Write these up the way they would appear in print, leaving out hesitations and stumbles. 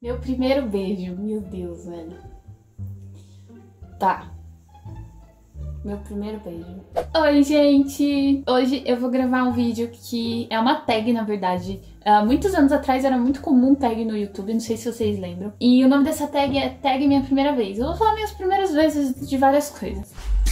Meu primeiro beijo. Meu Deus, velho. Tá. Meu primeiro beijo. Oi, gente! Hoje eu vou gravar um vídeo que é uma tag, na verdade. Muitos anos atrás era muito comum tag no YouTube, não sei se vocês lembram. E o nome dessa tag é Tag Minha Primeira Vez. Eu vou falar minhas primeiras vezes de várias coisas.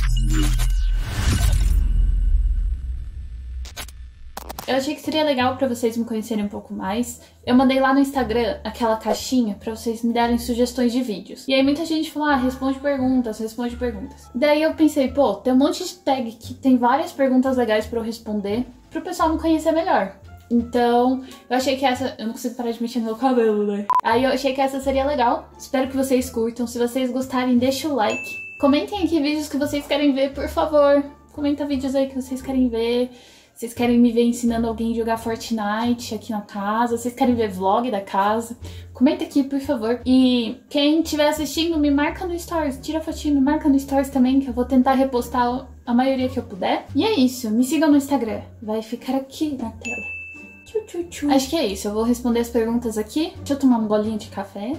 Eu achei que seria legal pra vocês me conhecerem um pouco mais. Eu mandei lá no Instagram aquela caixinha pra vocês me darem sugestões de vídeos. E aí muita gente falou, responde perguntas, responde perguntas. Daí eu pensei, pô, tem um monte de tag que tem várias perguntas legais pra eu responder, pro pessoal me conhecer melhor. Então, eu achei que essa... Eu não consigo parar de mexer no meu cabelo, né? Aí eu achei que essa seria legal. Espero que vocês curtam. Se vocês gostarem, deixa o like. Comentem aqui vídeos que vocês querem ver, por favor. Comenta vídeos aí que vocês querem ver. Vocês querem me ver ensinando alguém a jogar Fortnite aqui na casa? Vocês querem ver vlog da casa? Comenta aqui, por favor. E quem estiver assistindo, me marca no Stories. Tira a fotinha, me marca no Stories também, que eu vou tentar repostar a maioria que eu puder. E é isso, me sigam no Instagram. Vai ficar aqui na tela. Tchu, tchu, tchu. Acho que é isso, eu vou responder as perguntas aqui. Deixa eu tomar um golinho de café.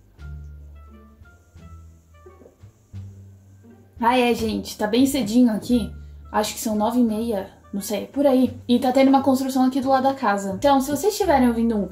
Gente, tá bem cedinho aqui. Acho que são 9h30. Não sei, por aí. E tá tendo uma construção aqui do lado da casa. Então, se vocês estiverem ouvindo um...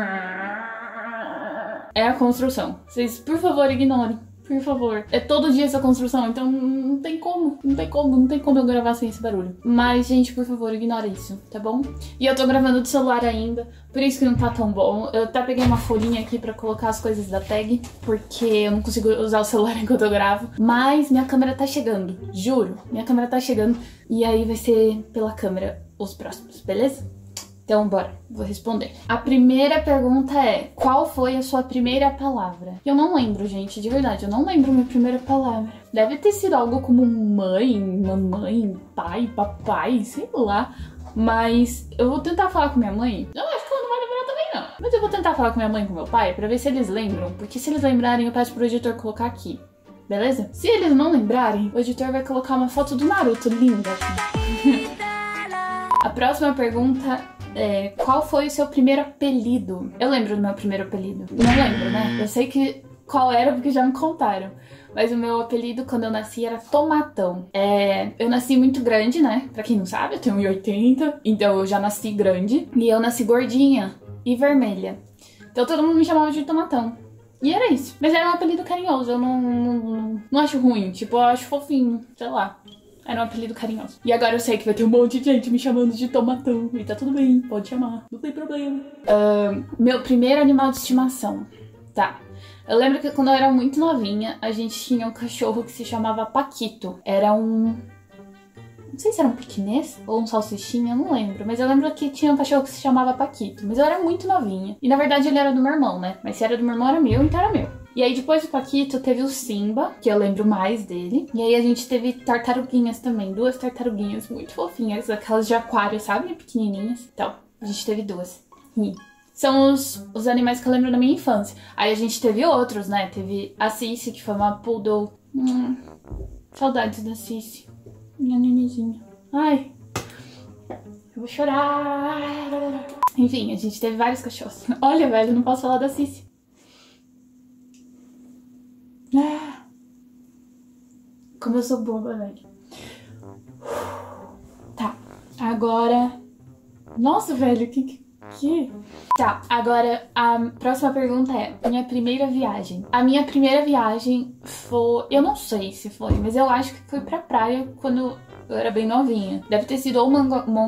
é a construção. Vocês, por favor, ignorem. Por favor. É todo dia essa construção, então não tem como. Não tem como eu gravar sem esse barulho. Mas, gente, por favor, ignora isso, tá bom? E eu tô gravando do celular ainda, por isso que não tá tão bom. Eu até peguei uma folhinha aqui pra colocar as coisas da tag, porque eu não consigo usar o celular enquanto eu gravo. Mas minha câmera tá chegando, juro. Minha câmera tá chegando. E aí vai ser pela câmera os próximos, beleza? Então, bora, vou responder. A primeira pergunta é, qual foi a sua primeira palavra? Eu não lembro, gente, de verdade, eu não lembro minha primeira palavra. Deve ter sido algo como mãe, mamãe, pai, papai, sei lá. Mas eu vou tentar falar com minha mãe. Eu acho que ela não vai lembrar também, não. Mas eu vou tentar falar com minha mãe e com meu pai pra ver se eles lembram. Porque se eles lembrarem, eu peço pro editor colocar aqui. Beleza? Se eles não lembrarem, o editor vai colocar uma foto do Naruto linda aqui. A próxima pergunta é, qual foi o seu primeiro apelido? Eu lembro do meu primeiro apelido. Não lembro, né? Eu sei que qual era porque já me contaram. Mas o meu apelido quando eu nasci era Tomatão. Eu nasci muito grande, né? Pra quem não sabe, eu tenho 1,80. Então eu já nasci grande. E eu nasci gordinha e vermelha. Então todo mundo me chamava de Tomatão. E era isso. Mas era um apelido carinhoso. Eu não acho ruim. Tipo, eu acho fofinho. Sei lá. Era um apelido carinhoso. E agora eu sei que vai ter um monte de gente me chamando de Tomatão. E tá tudo bem, pode chamar, não tem problema. Meu primeiro animal de estimação. Tá. Eu lembro que quando eu era muito novinha, a gente tinha um cachorro que se chamava Paquito. Era um... não sei se era um piquinês ou um salsichinha, eu não lembro. Mas eu lembro que tinha um cachorro que se chamava Paquito. Mas eu era muito novinha. E na verdade ele era do meu irmão, né? Mas se era do meu irmão era meu, então era meu. E aí depois do Paquito teve o Simba, que eu lembro mais dele. E aí a gente teve tartaruguinhas também, 2 tartaruguinhas muito fofinhas, aquelas de aquário, sabe? Pequenininhas. Então, a gente teve 2. E são os animais que eu lembro da minha infância. Aí a gente teve outros, né? Teve a Cici, que foi uma poodle. Saudades da Cici. Minha nenenzinha. Ai, eu vou chorar. Enfim, a gente teve vários cachorros. Olha, velho, não posso falar da Cici. Como eu sou boba, velho. Tá, agora... Nossa, velho, que... Tá, agora a próxima pergunta é minha primeira viagem. A minha primeira viagem foi... eu não sei se foi, mas eu acho que foi pra praia quando eu era bem novinha. Deve ter sido ou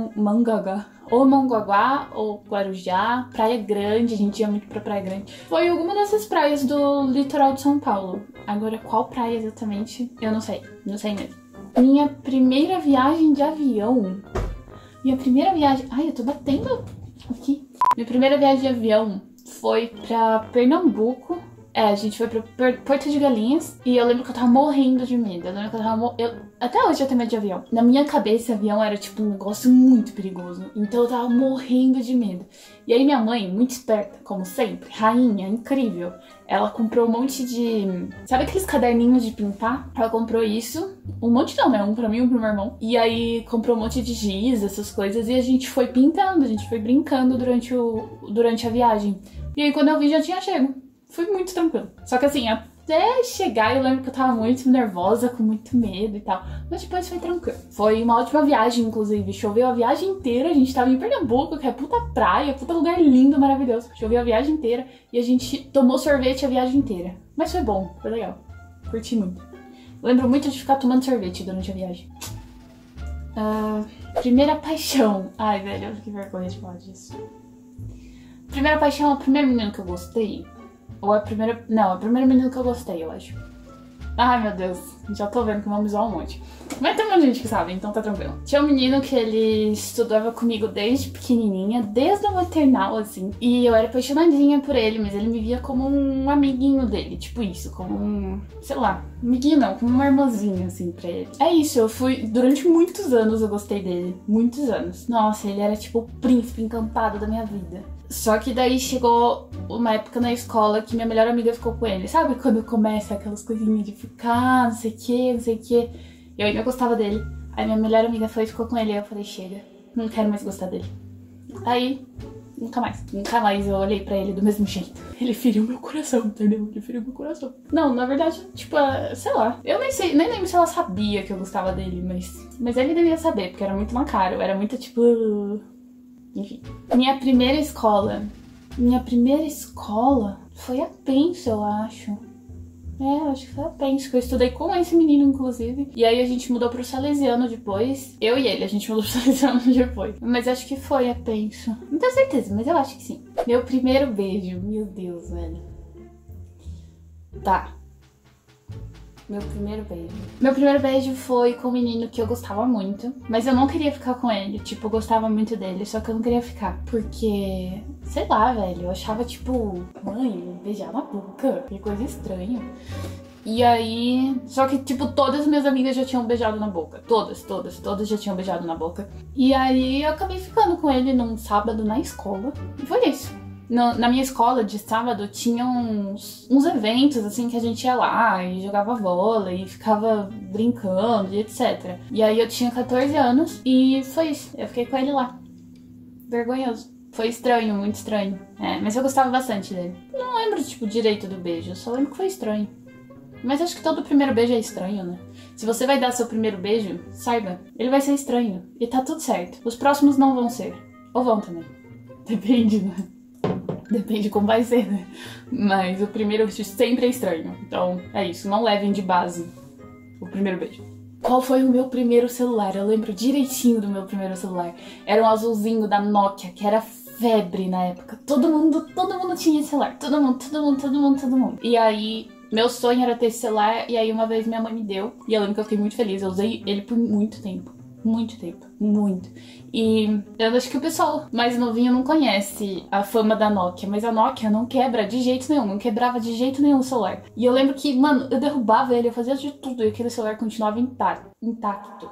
Mongaguá ou Guarujá, Praia Grande, a gente ia muito pra Praia Grande. Foi alguma dessas praias do litoral de São Paulo. Agora, qual praia exatamente? Eu não sei mesmo. Minha primeira viagem de avião. Minha primeira viagem... Ai, eu tô batendo aqui. Minha primeira viagem de avião foi pra Pernambuco. A gente foi pra Porto de Galinhas. E eu lembro que eu tava morrendo de medo. Eu lembro que eu tava até hoje eu tenho medo de avião. Na minha cabeça, avião era tipo um negócio muito perigoso. Então eu tava morrendo de medo. E aí minha mãe, muito esperta, como sempre, rainha, incrível. Ela comprou um monte de... sabe aqueles caderninhos de pintar? Ela comprou isso. Um monte não, né? Um pra mim, um pro meu irmão. E aí comprou um monte de giz, essas coisas. E a gente foi pintando, a gente foi brincando durante a viagem. E aí quando eu vi já tinha chego. Foi muito tranquilo. Só que assim, até chegar eu lembro que eu tava muito nervosa, com muito medo e tal. Mas depois foi tranquilo. Foi uma ótima viagem, inclusive. Choveu a viagem inteira. A gente tava em Pernambuco, que é puta praia, puta lugar lindo, maravilhoso. Choveu a viagem inteira e a gente tomou sorvete a viagem inteira. Mas foi bom, foi legal. Curti muito. Lembro muito de ficar tomando sorvete durante a viagem. Primeira paixão. Ai, velho, que vergonha de falar disso. Primeira paixão é o primeiro menino que eu gostei. Ou é a primeira... Não, é o primeiro menino que eu gostei, eu acho. Ai, meu Deus. Já tô vendo que vão me zoar um monte. Mas tem muita gente que sabe, então tá tranquilo. Tinha um menino que ele estudava comigo desde pequenininha, desde o maternal, assim. E eu era apaixonadinha por ele, mas ele me via como um amiguinho dele. Tipo isso, como um... Sei lá, amiguinho não, como uma irmãzinha, assim, pra ele. É isso, eu fui... Durante muitos anos eu gostei dele. Muitos anos. Nossa, ele era tipo o príncipe encantado da minha vida. Só que daí chegou uma época na escola que minha melhor amiga ficou com ele. Sabe quando começa aquelas coisinhas de ficar, não sei o que, não sei o que. Eu ainda gostava dele. Aí minha melhor amiga foi e ficou com ele. Aí eu falei, chega, não quero mais gostar dele. Aí, nunca mais eu olhei pra ele do mesmo jeito. Ele feriu meu coração, entendeu? Ele feriu meu coração. Não, na verdade, tipo, sei lá. Eu nem lembro se ela sabia que eu gostava dele, mas ele devia saber, porque era muito na cara. Eu era muito, tipo... Enfim. Minha primeira escola foi a Penso, eu acho. Acho que foi a Penso, que eu estudei com esse menino, inclusive. E aí a gente mudou pro Salesiano depois. Eu e ele, a gente mudou pro Salesiano depois. Mas acho que foi a Penso. Não tenho certeza, mas eu acho que sim. Meu primeiro beijo, meu Deus, velho. Tá. Meu primeiro beijo foi com um menino que eu gostava muito, mas eu não queria ficar com ele. Tipo, eu gostava muito dele, só que eu não queria ficar. Porque, sei lá, velho, eu achava tipo, mãe, beijar na boca, que coisa estranha. E aí, só que tipo, todas as minhas amigas já tinham beijado na boca. Todas já tinham beijado na boca. E aí eu acabei ficando com ele num sábado na escola. E foi isso. Na minha escola, de sábado, tinha uns eventos, assim, que a gente ia lá e jogava vôlei e ficava brincando e etc. E aí eu tinha 14 anos e foi isso. Eu fiquei com ele lá. Vergonhoso. Foi estranho, muito estranho. Mas eu gostava bastante dele. Não lembro, tipo, direito do beijo. Eu só lembro que foi estranho. Mas acho que todo primeiro beijo é estranho, né? Se você vai dar seu primeiro beijo, saiba, ele vai ser estranho. E tá tudo certo. Os próximos não vão ser. Ou vão também. Depende, né? Depende como vai ser, né? Mas o primeiro beijo sempre é estranho. Então, é isso. Não levem de base o primeiro beijo. Qual foi o meu primeiro celular? Eu lembro direitinho do meu primeiro celular. Era um azulzinho da Nokia, que era febre na época. Todo mundo tinha esse celular. Todo mundo. E aí, meu sonho era ter esse celular. E aí, uma vez minha mãe me deu. E eu lembro que eu fiquei muito feliz. Eu usei ele por muito tempo. Muito. E eu acho que o pessoal mais novinho não conhece a fama da Nokia, mas a Nokia não quebra de jeito nenhum, não quebrava de jeito nenhum o celular. E eu lembro que, mano, eu derrubava ele, eu fazia de tudo e aquele celular continuava intacto.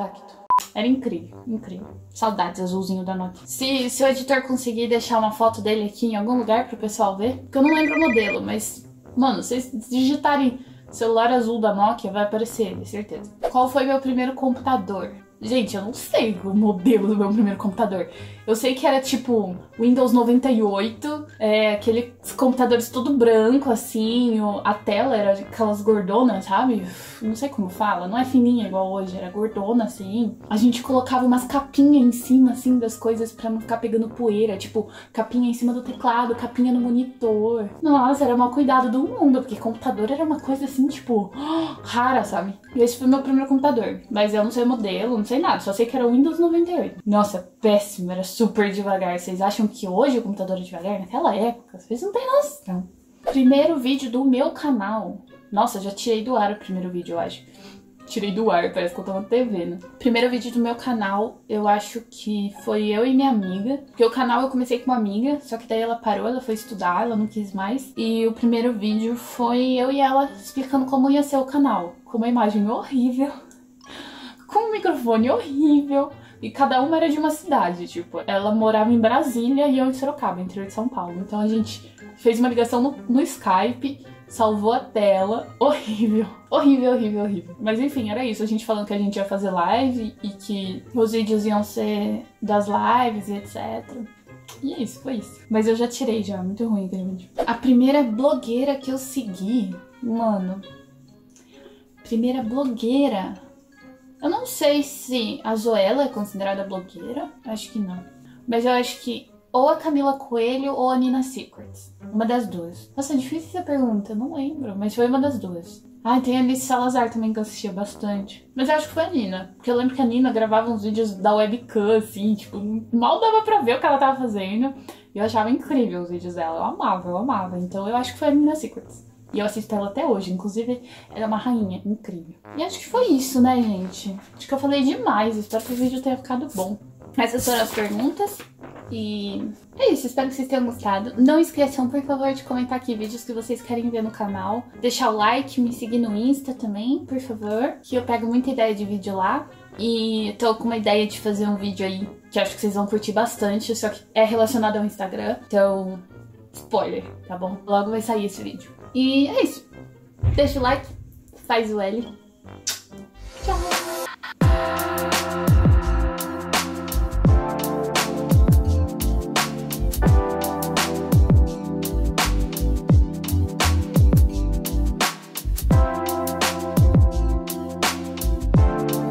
Era incrível. Saudades, azulzinho da Nokia. Se o editor conseguir deixar uma foto dele aqui em algum lugar pro pessoal ver, porque eu não lembro o modelo, mas, mano, se vocês digitarem celular azul da Nokia, vai aparecer ele, certeza. Qual foi meu primeiro computador? Gente, eu não sei o modelo do meu primeiro computador. Eu sei que era tipo Windows 98, aqueles computadores todo branco, assim, a tela era aquelas gordonas, sabe? Não sei como fala, não é fininha igual hoje, era gordona, assim. A gente colocava umas capinhas em cima, assim, das coisas pra não ficar pegando poeira, tipo, capinha em cima do teclado, capinha no monitor. Nossa, era o maior cuidado do mundo, porque computador era uma coisa assim, tipo, rara, sabe? E esse foi meu primeiro computador, mas eu não sei o modelo, não sei nada, só sei que era o Windows 98. Nossa, péssimo, era super devagar. Vocês acham que hoje o computador é devagar? Naquela época, vocês não têm noção. Primeiro vídeo do meu canal. Nossa, já tirei do ar o primeiro vídeo, eu acho. Tirei do ar, parece que eu tô na TV, né? Primeiro vídeo do meu canal, eu acho que foi eu e minha amiga. Porque o canal eu comecei com uma amiga, só que daí ela parou, ela foi estudar, ela não quis mais. E o primeiro vídeo foi eu e ela explicando como ia ser o canal. Com uma imagem horrível, com um microfone horrível. E cada uma era de uma cidade, tipo, ela morava em Brasília e eu em Sorocaba, interior de São Paulo. Então a gente fez uma ligação no Skype, salvou a tela, horrível. Mas enfim, era isso, a gente falando que a gente ia fazer live e que os vídeos iam ser das lives e etc. E é isso, foi isso. Mas eu já tirei já, muito ruim aquele vídeo. A primeira blogueira que eu segui, mano... Primeira blogueira... Eu não sei se a Zoella é considerada blogueira, acho que não. Mas eu acho que ou a Camila Coelho ou a Nina Secrets. Uma das duas. Nossa, é difícil essa pergunta, eu não lembro, mas foi uma das duas. Ah, tem a Alice Salazar também que eu assistia bastante. Mas eu acho que foi a Nina. Porque eu lembro que a Nina gravava uns vídeos da webcam, assim, tipo, mal dava pra ver o que ela tava fazendo. E eu achava incrível os vídeos dela. Eu amava, eu amava. Então eu acho que foi a Nina Secrets. E eu assisto ela até hoje. Inclusive, ela é uma rainha incrível. E acho que foi isso, né, gente? Acho que eu falei demais. Espero que o vídeo tenha ficado bom. Essas foram as perguntas. E é isso, espero que vocês tenham gostado. Não esqueçam, por favor, de comentar aqui vídeos que vocês querem ver no canal. Deixar o like, me seguir no Insta também, por favor. Que eu pego muita ideia de vídeo lá. E tô com uma ideia de fazer um vídeo aí que acho que vocês vão curtir bastante. Só que é relacionado ao Instagram. Então, spoiler, tá bom? Logo vai sair esse vídeo. E é isso. Deixa o like, faz o L.